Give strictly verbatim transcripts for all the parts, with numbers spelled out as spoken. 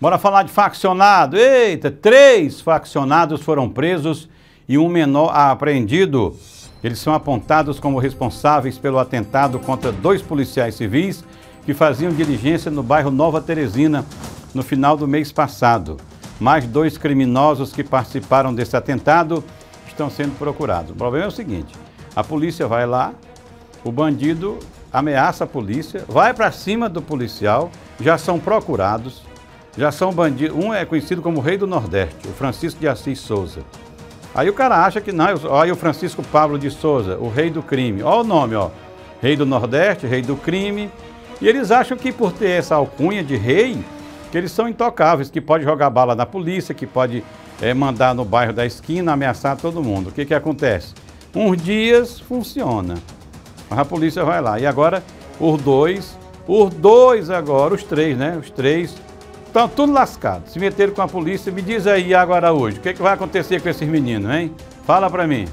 Bora falar de faccionado. Eita, três faccionados foram presos e um menor apreendido. Eles são apontados como responsáveis pelo atentado contra dois policiais civis que faziam diligência no bairro Nova Teresina no final do mês passado. Mais dois criminosos que participaram desse atentado estão sendo procurados. O problema é o seguinte: a polícia vai lá, o bandido ameaça a polícia, vai para cima do policial, já são procurados, já são bandidos. Um é conhecido como Rei do Nordeste, o Francisco de Assis Souza. Aí o cara acha que não, olha o Francisco Pablo de Souza, o rei do crime. Olha o nome, ó, Rei do Nordeste, Rei do crime. E eles acham que por ter essa alcunha de rei, que eles são intocáveis, que pode jogar bala na polícia, que pode é, mandar no bairro da esquina, ameaçar todo mundo. O que que acontece? Uns dias funciona, mas a polícia vai lá. E agora os dois, os dois agora, os três, né? Os três estão tudo lascados, se meteram com a polícia. Me diz aí agora hoje, o que que vai acontecer com esses meninos, hein? Fala pra mim.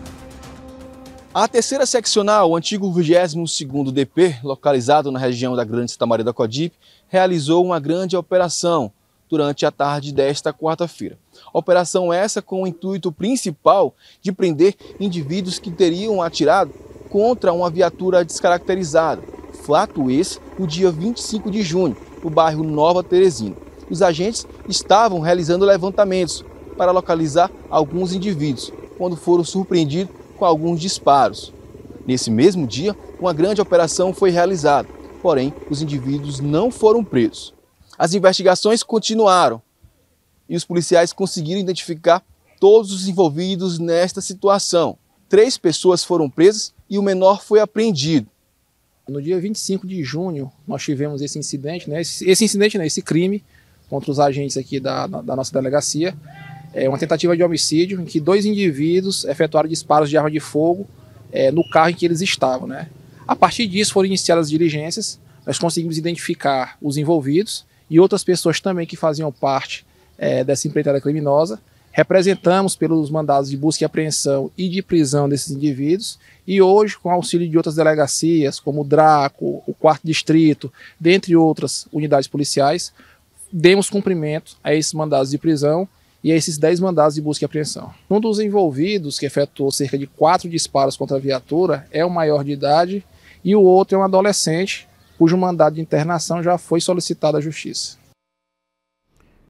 A terceira seccional, o antigo vigésimo segundo D P, localizado na região da Grande Santa Maria da Coadipe, realizou uma grande operação durante a tarde desta quarta-feira. Operação essa com o intuito principal de prender indivíduos que teriam atirado contra uma viatura descaracterizada. Fato esse no dia vinte e cinco de junho, no bairro Nova Teresina. Os agentes estavam realizando levantamentos para localizar alguns indivíduos, quando foram surpreendidos com alguns disparos. Nesse mesmo dia, uma grande operação foi realizada, porém, os indivíduos não foram presos. As investigações continuaram e os policiais conseguiram identificar todos os envolvidos nesta situação. Três pessoas foram presas e o menor foi apreendido. No dia vinte e cinco de junho, nós tivemos esse incidente, né? esse, esse incidente, né? esse crime contra os agentes aqui da, da nossa delegacia. É uma tentativa de homicídio em que dois indivíduos efetuaram disparos de arma de fogo é, no carro em que eles estavam, né? A partir disso foram iniciadas as diligências, nós conseguimos identificar os envolvidos e outras pessoas também que faziam parte é, dessa empreitada criminosa. Representamos pelos mandados de busca e apreensão e de prisão desses indivíduos e hoje, com auxílio de outras delegacias, como o DRACO, o quarto Distrito, dentre outras unidades policiais, demos cumprimento a esses mandados de prisão e a esses dez mandados de busca e apreensão. Um dos envolvidos, que efetuou cerca de quatro disparos contra a viatura, é um maior de idade e o outro é um adolescente, cujo mandado de internação já foi solicitado à Justiça.